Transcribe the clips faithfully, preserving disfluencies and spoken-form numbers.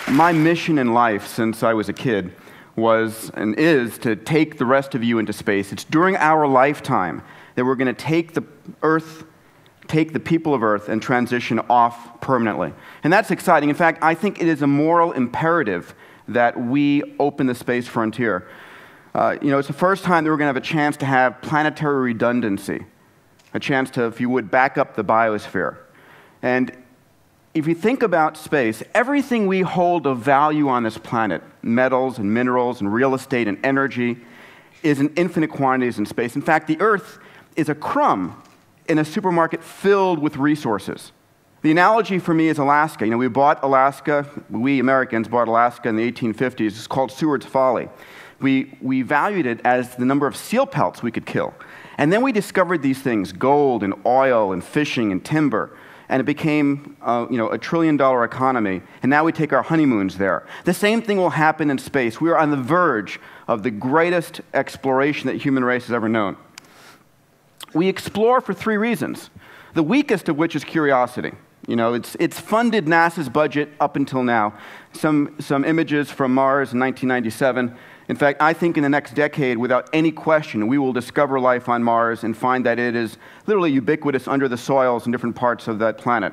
My mission in life since I was a kid was and is to take the rest of you into space. It's during our lifetime that we're going to take the Earth, take the people of Earth, and transition off permanently. And that's exciting. In fact, I think it is a moral imperative that we open the space frontier. Uh, you know, it's the first time that we're going to have a chance to have planetary redundancy, a chance to, if you would, back up the biosphere. And if you think about space, everything we hold of value on this planet, metals and minerals and real estate and energy, is in infinite quantities in space. In fact, the Earth is a crumb in a supermarket filled with resources. The analogy for me is Alaska. You know, we bought Alaska, we Americans bought Alaska in the eighteen fifties. It's called Seward's Folly. We, we valued it as the number of seal pelts we could kill. And then we discovered these things, gold and oil and fishing and timber. And it became uh, you know, a trillion dollar economy, and now we take our honeymoons there. The same thing will happen in space. We are on the verge of the greatest exploration that the human race has ever known. We explore for three reasons, the weakest of which is curiosity. You know, it's, it's funded NASA's budget up until now. Some, some images from Mars in nineteen ninety-seven. In fact, I think in the next decade, without any question, we will discover life on Mars and find that it is literally ubiquitous under the soils in different parts of that planet.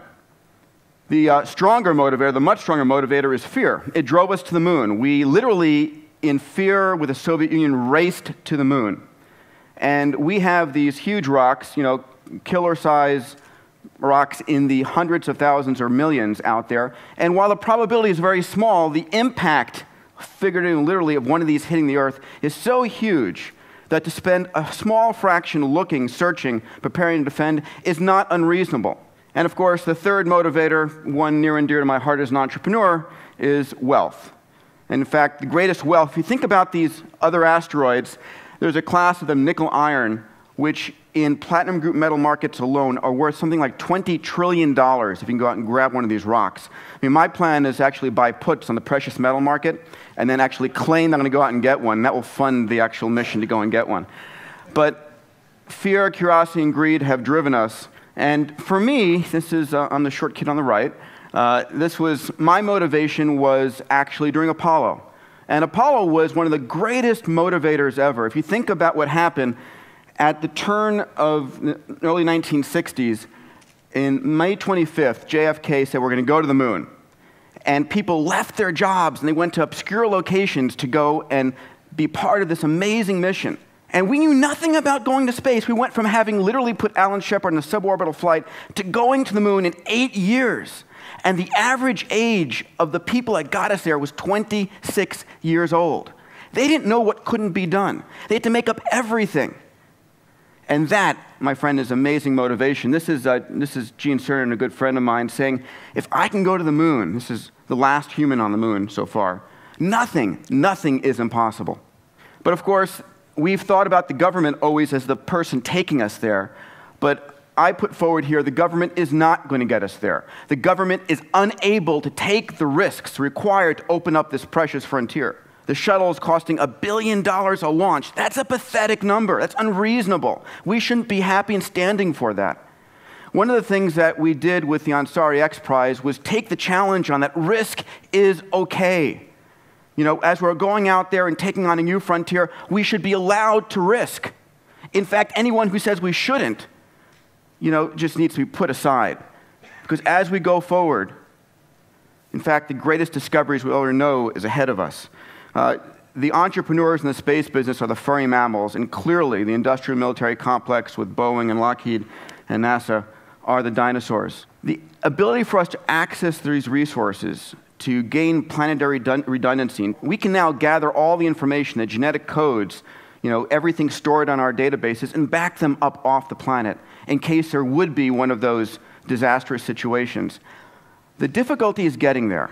The uh, stronger motivator, the much stronger motivator, is fear. It drove us to the moon. We literally, in fear with the Soviet Union, raced to the moon. And we have these huge rocks, you know, killer-size rocks in the hundreds of thousands or millions out there. And while the probability is very small, the impact, figuratively and literally, of one of these hitting the Earth is so huge that to spend a small fraction looking, searching, preparing to defend is not unreasonable. And of course, the third motivator, one near and dear to my heart as an entrepreneur, is wealth. And in fact, the greatest wealth, if you think about these other asteroids, there's a class of them, nickel iron, which in platinum group metal markets alone are worth something like twenty trillion dollars if you can go out and grab one of these rocks. I mean, my plan is actually buy puts on the precious metal market and then actually claim that I'm going to go out and get one. And that will fund the actual mission to go and get one. But fear, curiosity, and greed have driven us. And for me, this is uh, on the short kid on the right, uh, this was, my motivation was actually during Apollo. And Apollo was one of the greatest motivators ever. If you think about what happened at the turn of the early nineteen sixties, in May twenty-fifth, J F K said, we're going to go to the moon. And people left their jobs, and they went to obscure locations to go and be part of this amazing mission. And we knew nothing about going to space. We went from having literally put Alan Shepard in a suborbital flight to going to the moon in eight years. And the average age of the people that got us there was twenty-six years old. They didn't know what couldn't be done. They had to make up everything. And that, my friend, is amazing motivation. This is, uh, this is Gene Cernan, a good friend of mine, saying, if I can go to the moon, this is the last human on the moon so far, nothing, nothing is impossible. But of course, we've thought about the government always as the person taking us there, but I put forward here, the government is not going to get us there. The government is unable to take the risks required to open up this precious frontier. The shuttle is costing a billion dollars a launch. That's a pathetic number. That's unreasonable. We shouldn't be happy and standing for that. One of the things that we did with the ANSARI X Prize was take the challenge on that risk is okay. You know, as we're going out there and taking on a new frontier, we should be allowed to risk. In fact, anyone who says we shouldn't, you know, just needs to be put aside. Because as we go forward, in fact, the greatest discoveries we'll ever know is ahead of us. Uh, the entrepreneurs in the space business are the furry mammals, and clearly the industrial military complex with Boeing and Lockheed and NASA are the dinosaurs. The ability for us to access these resources, to gain planetary redundancy, we can now gather all the information, the genetic codes, you know, everything stored on our databases, and back them up off the planet in case there would be one of those disastrous situations. The difficulty is getting there.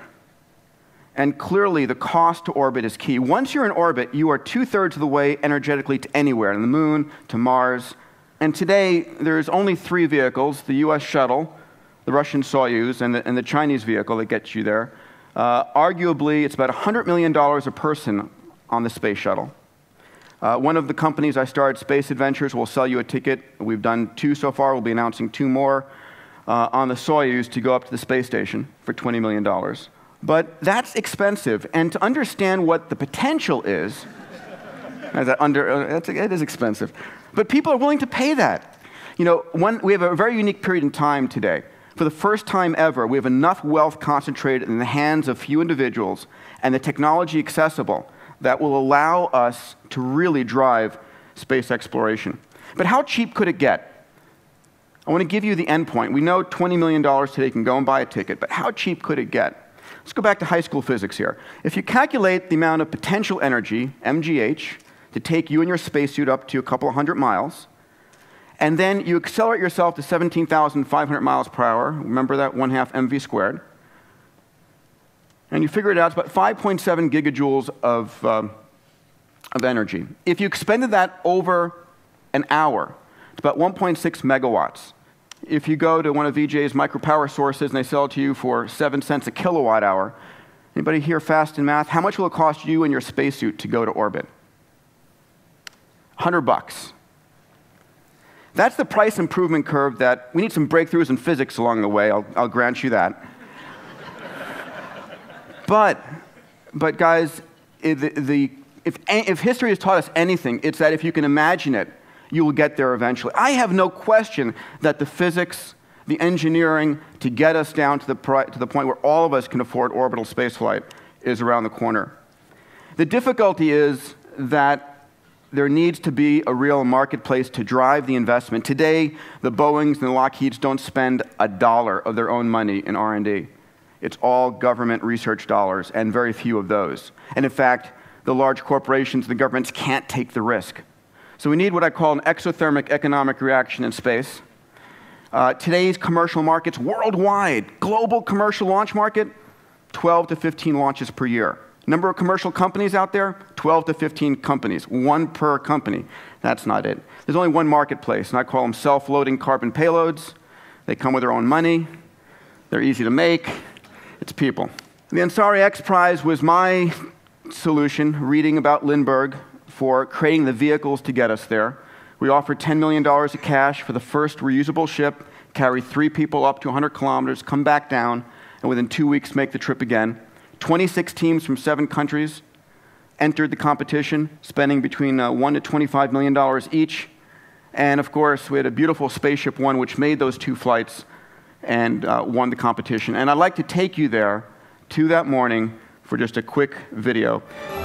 And clearly, the cost to orbit is key. Once you're in orbit, you are two-thirds of the way energetically to anywhere, to the moon, to Mars. And today, there's only three vehicles, the U S shuttle, the Russian Soyuz, and the, and the Chinese vehicle that gets you there. Uh, arguably, it's about one hundred million dollars a person on the space shuttle. Uh, one of the companies I started, Space Adventures, will sell you a ticket. We've done two so far. We'll be announcing two more uh, on the Soyuz to go up to the space station for twenty million dollars. But that's expensive. And to understand what the potential is, as that under, uh, that's, it is expensive. But people are willing to pay that. You know, one, we have a very unique period in time today. For the first time ever, we have enough wealth concentrated in the hands of few individuals and the technology accessible that will allow us to really drive space exploration. But how cheap could it get? I want to give you the end point. We know twenty million dollars today can go and buy a ticket, but how cheap could it get? Let's go back to high school physics here. If you calculate the amount of potential energy, M G H, to take you and your spacesuit up to a couple of hundred miles, and then you accelerate yourself to seventeen thousand five hundred miles per hour, remember that, one half mv squared, and you figure it out, it's about five point seven gigajoules of, um, of energy. If you expended that over an hour, it's about one point six megawatts. If you go to one of V J's micropower sources and they sell it to you for seven cents a kilowatt hour, anybody here fast in math? How much will it cost you and your spacesuit to go to orbit? one hundred bucks. That's the price improvement curve that we need some breakthroughs in physics along the way, I'll, I'll grant you that. but, but guys, the, the, if, if history has taught us anything, it's that if you can imagine it, you will get there eventually. I have no question that the physics, the engineering to get us down to the, to the point where all of us can afford orbital spaceflight is around the corner. The difficulty is that there needs to be a real marketplace to drive the investment. Today, the Boeings and the Lockheeds don't spend a dollar of their own money in R and D. It's all government research dollars, and very few of those. And in fact, the large corporations and the governments can't take the risk. So we need what I call an exothermic economic reaction in space. Uh, today's commercial markets worldwide, global commercial launch market, twelve to fifteen launches per year. Number of commercial companies out there, twelve to fifteen companies, one per company. That's not it. There's only one marketplace, and I call them self-loading carbon payloads. They come with their own money. They're easy to make. It's people. The ANSARI X Prize was my solution, reading about Lindbergh, for creating the vehicles to get us there. We offered ten million dollars of cash for the first reusable ship, carry three people up to one hundred kilometers, come back down, and within two weeks make the trip again. twenty-six teams from seven countries entered the competition, spending between uh, one to twenty-five million dollars each. And of course, we had a beautiful Spaceship One, which made those two flights and uh, won the competition. And I'd like to take you there to that morning for just a quick video.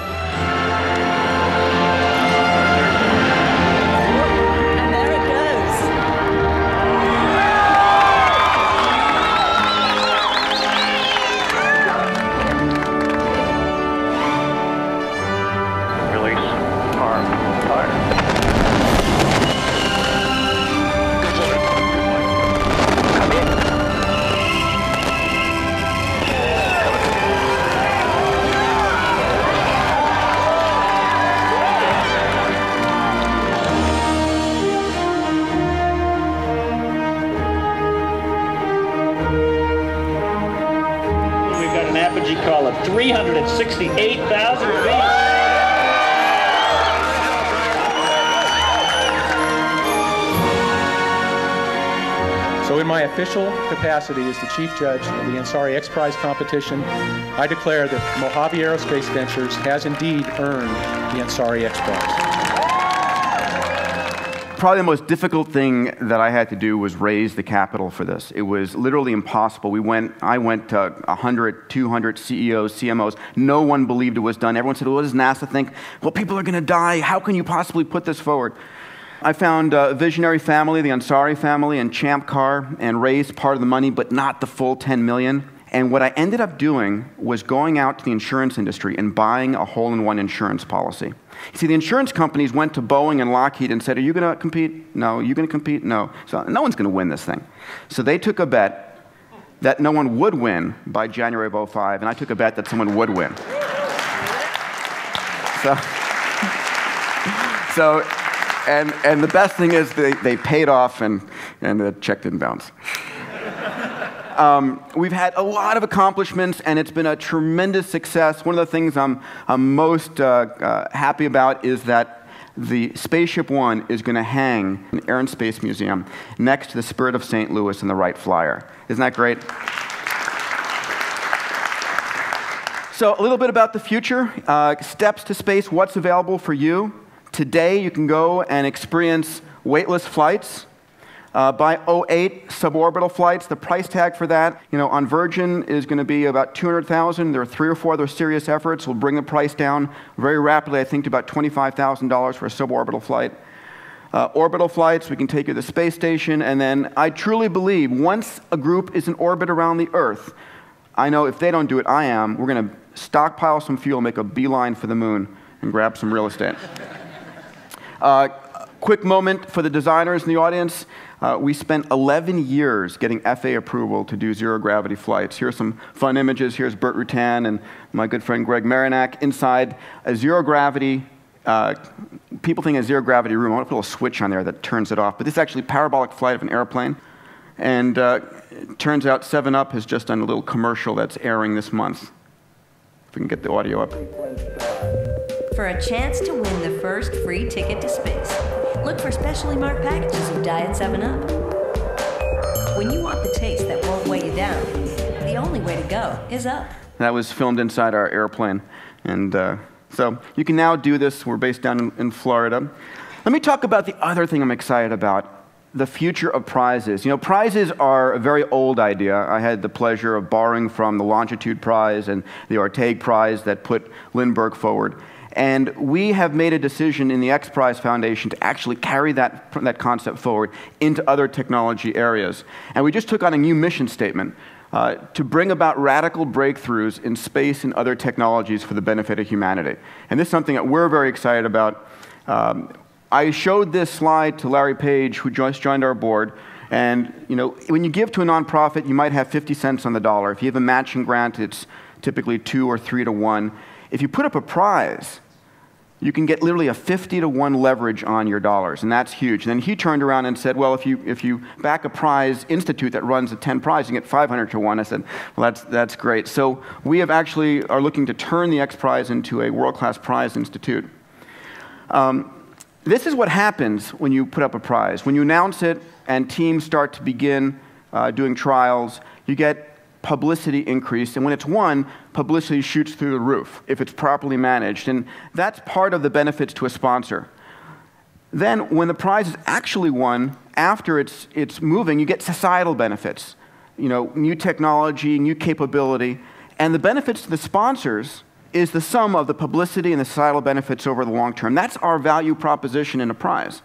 Call of three hundred sixty-eight thousand feet. So in my official capacity as the Chief Judge of the ANSARI X Prize competition, I declare that Mojave Aerospace Ventures has indeed earned the ANSARI X Prize. Probably the most difficult thing that I had to do was raise the capital for this. It was literally impossible. We went, I went to one hundred, two hundred C E Os, C M Os. No one believed it was done. Everyone said, well, what does NASA think? Well, people are going to die. How can you possibly put this forward? I found a visionary family, the Ansari family, and Champ Car, and raised part of the money, but not the full ten million dollars. And what I ended up doing was going out to the insurance industry and buying a hole-in-one insurance policy. You see, the insurance companies went to Boeing and Lockheed and said, are you going to compete? No. Are you going to compete? No. So no one's going to win this thing. So they took a bet that no one would win by January of oh five, and I took a bet that someone would win. So, so and, and the best thing is they, they paid off and, and the check didn't bounce. Um, we've had a lot of accomplishments, and it's been a tremendous success. One of the things I'm, I'm most uh, uh, happy about is that the Spaceship One is going to hang in the Air and Space Museum next to the Spirit of Saint Louis and the Wright Flyer. Isn't that great? So a little bit about the future. Uh, steps to space, what's available for you. Today, you can go and experience weightless flights. Uh, by oh eight, suborbital flights, the price tag for that, you know, on Virgin is going to be about two hundred thousand dollars. There are three or four other serious efforts. We'll bring the price down very rapidly, I think, to about twenty-five thousand dollars for a suborbital flight. Uh, orbital flights, we can take you to the space station, and then I truly believe once a group is in orbit around the Earth, I know if they don't do it, I am, we're going to stockpile some fuel, make a beeline for the moon, and grab some real estate. uh, quick moment for the designers in the audience. Uh, we spent eleven years getting F A A approval to do zero-gravity flights. Here are some fun images. Here's Bert Rutan and my good friend Greg Marinak inside a zero-gravity, uh, people think a zero-gravity room. I want to put a little switch on there that turns it off. But this is actually parabolic flight of an airplane. And uh, it turns out seven up has just done a little commercial that's airing this month. If we can get the audio up. For a chance to win the first free ticket to space, look for specially marked packages of Diet seven up. When you want the taste that won't weigh you down, the only way to go is up. That was filmed inside our airplane. And uh, so you can now do this. We're based down in, in Florida. Let me talk about the other thing I'm excited about, the future of prizes. You know, prizes are a very old idea. I had the pleasure of borrowing from the Longitude Prize and the Orteig Prize that put Lindbergh forward. And we have made a decision in the X Prize Foundation to actually carry that, that concept forward into other technology areas. And we just took on a new mission statement uh, to bring about radical breakthroughs in space and other technologies for the benefit of humanity. And this is something that we're very excited about. Um, I showed this slide to Larry Page, who just joined our board. And you know, when you give to a nonprofit, you might have fifty cents on the dollar. If you have a matching grant, it's typically two or three to one. If you put up a prize, you can get literally a fifty to one leverage on your dollars, and that's huge. And then he turned around and said, well, if you, if you back a prize institute that runs a ten prize, you get five hundred to one. I said, well, that's, that's great. So we have actually are looking to turn the X Prize into a world-class prize institute. Um, this is what happens when you put up a prize. When you announce it and teams start to begin uh, doing trials, you get publicity increase, and when it's won, publicity shoots through the roof if it's properly managed, and that's part of the benefits to a sponsor. Then, when the prize is actually won, after it's, it's moving, you get societal benefits, you know, new technology, new capability, and the benefits to the sponsors is the sum of the publicity and the societal benefits over the long term. That's our value proposition in a prize.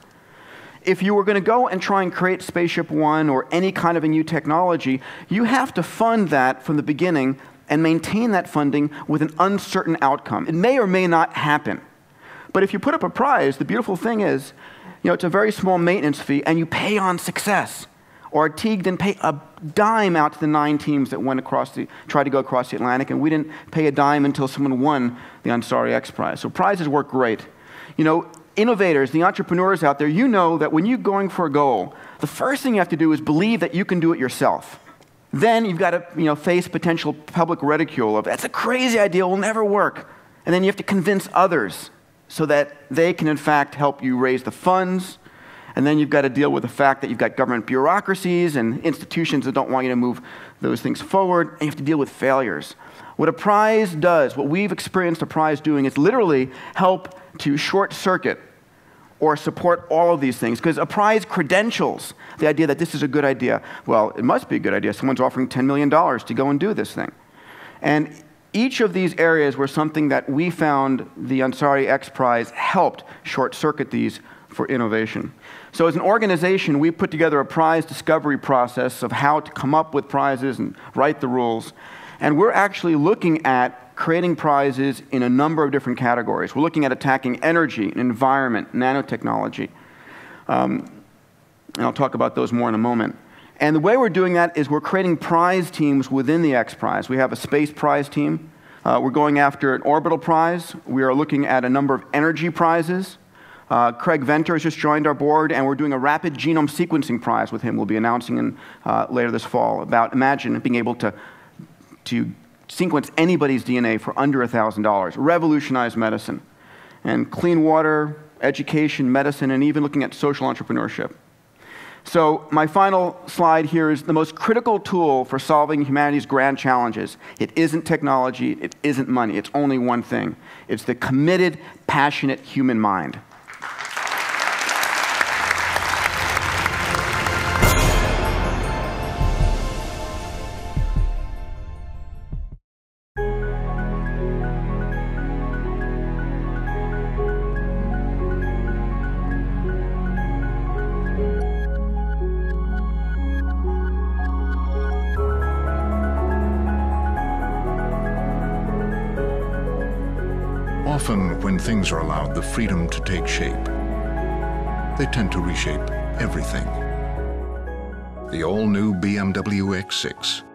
If you were going to go and try and create Spaceship One or any kind of a new technology, you have to fund that from the beginning and maintain that funding with an uncertain outcome. It may or may not happen. But if you put up a prize, the beautiful thing is, you know, it's a very small maintenance fee, and you pay on success. Or Teague didn't pay a dime out to the nine teams that went across the, tried to go across the Atlantic, and we didn't pay a dime until someone won the ANSARI X Prize. So prizes work great. You know, innovators, the entrepreneurs out there, you know that when you're going for a goal, the first thing you have to do is believe that you can do it yourself. Then you've got to, you know, face potential public ridicule of, that's a crazy idea, it will never work. And then you have to convince others so that they can, in fact, help you raise the funds. And then you've got to deal with the fact that you've got government bureaucracies and institutions that don't want you to move those things forward, and you have to deal with failures. What a prize does, what we've experienced a prize doing, is literally help to short-circuit or support all of these things, because a prize credentials the idea that this is a good idea. Well, it must be a good idea. Someone's offering ten million dollars to go and do this thing. And each of these areas were something that we found the ANSARI X Prize helped short-circuit these for innovation. So as an organization, we put together a prize discovery process of how to come up with prizes and write the rules. And we're actually looking at creating prizes in a number of different categories. We're looking at attacking energy, environment, nanotechnology. Um, and I'll talk about those more in a moment. And the way we're doing that is we're creating prize teams within the X Prize. We have a space prize team. Uh, we're going after an orbital prize. We are looking at a number of energy prizes. Uh, Craig Venter has just joined our board, and we're doing a rapid genome sequencing prize with him. We'll be announcing in, uh, later this fall about, imagine being able to, to sequence anybody's D N A for under one thousand dollars, revolutionize medicine, and clean water, education, medicine, and even looking at social entrepreneurship. So my final slide here is the most critical tool for solving humanity's grand challenges. It isn't technology, it isn't money, it's only one thing. It's the committed, passionate human mind. Often, when things are allowed the freedom to take shape, they tend to reshape everything. The all-new B M W X six